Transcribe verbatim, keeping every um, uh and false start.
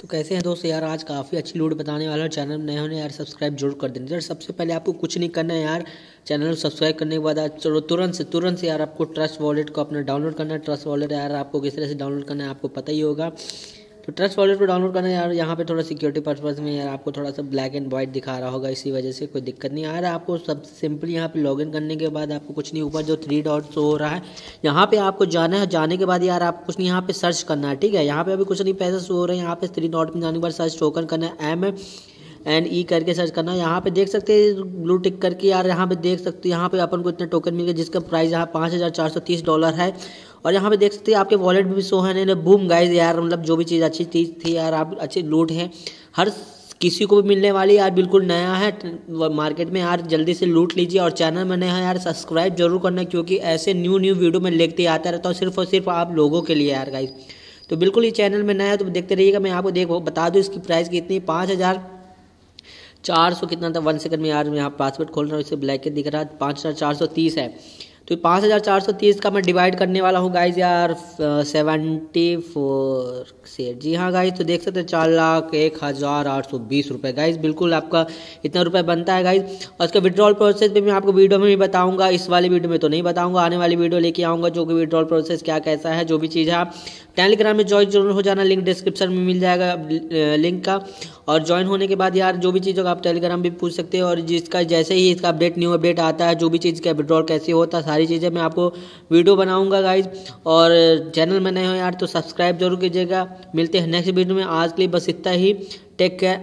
तो कैसे हैं दोस्त यार, आज काफ़ी अच्छी लूट बताने वाला हूँ। चैनल में नए होने यार सब्सक्राइब जरूर कर देना। यार सबसे पहले आपको कुछ नहीं करना है यार, चैनल को सब्सक्राइब करने के बाद आज चलो तुरंत से तुरंत से यार आपको ट्रस्ट वॉलेट को अपना डाउनलोड करना है। ट्रस्ट वॉलेट यार आपको किस तरह से डाउनलोड करना है आपको पता ही होगा। तो ट्रस्ट वॉलेट को डाउनलोड करना है यार, यहाँ पे थोड़ा सिक्योरिटी पर्पज़ में यार आपको थोड़ा सा ब्लैक एंड वाइट दिखा रहा होगा, इसी वजह से कोई दिक्कत नहीं आ रहा है। आपको सब सिंपली यहाँ पे लॉगिन करने के बाद आपको कुछ नहीं, ऊपर जो थ्री डॉट शो हो रहा है यहाँ पे आपको जाना है। जाने के बाद यार आपको कुछ नहीं यहाँ पे सर्च करना है, ठीक है। यहाँ पे अभी कुछ नहीं पैसे शो हो रहे हैं, यहाँ पे थ्री डॉट में जाने के बाद सर्च टोकन करना है, एम एन ई करके सर्च करना है। यहाँ पे देख सकते हैं ब्लू टिक करके यार, यहाँ पे देख सकते हैं यहाँ पे अपन को इतने टोकन मिल गए जिसका प्राइस यहाँ पाँच हज़ार चार सौ तीस डॉलर है। और यहाँ पे देख सकते हैं आपके वॉलेट में भी शो है ना। बूम गाइस यार, मतलब जो भी चीज़ अच्छी चीज़ थी यार, आप अच्छी लूट है, हर किसी को भी मिलने वाली यार, बिल्कुल नया है मार्केट में यार, जल्दी से लूट लीजिए। और चैनल में नया है यार, सब्सक्राइब जरूर करना, क्योंकि ऐसे न्यू न्यू वीडियो में लेते आता रहता हूँ सिर्फ और सिर्फ आप लोगों के लिए यार गाइस। तो बिल्कुल ये चैनल में नया है तो देखते रहिएगा। मैं आपको देखो बता दूँ इसकी प्राइस कितनी, पाँच हज़ार चार सौ कितना था, वन सेकंड में यार मैं यहाँ पासवर्ड खोल रहा हूँ, इससे ब्लैक दिख रहा है, पाँच हज़ार चार सौ तीस है। तो पाँच हज़ार चार सौ तीस का मैं डिवाइड करने वाला हूँ गाइज यार सेवेंटी फोर से। जी हाँ गाइज, तो देख सकते हैं चार लाख एक हज़ार आठ सौ बीस रुपये गाइज, बिल्कुल आपका इतना रुपये बनता है गाइज। और इसका विड्रॉल प्रोसेस भी मैं आपको वीडियो में भी बताऊंगा, इस वाली वीडियो में तो नहीं बताऊंगा, आने वाली वीडियो लेके आऊँगा जो कि विड्रॉल प्रोसेस क्या कैसा है, जो भी चीज़ है। आप टेलीग्राम में ज्वाइन जरूर हो जाना, लिंक डिस्क्रिप्शन में मिल जाएगा लिंक का। और ज्वाइन होने के बाद यार जो भी चीज़ होगा आप टेलीग्राम भी पूछ सकते हैं, और जिसका जैसे ही इसका अपडेट न्यू अपडेट आता है, जो भी चीज़ का विड्रॉल कैसे होता है, सारी चीज़ें मैं आपको वीडियो बनाऊंगा गाइज। और चैनल में नए हो यार तो सब्सक्राइब जरूर कीजिएगा। मिलते हैं नेक्स्ट वीडियो में, आज के लिए बस इतना ही, टेक केयर।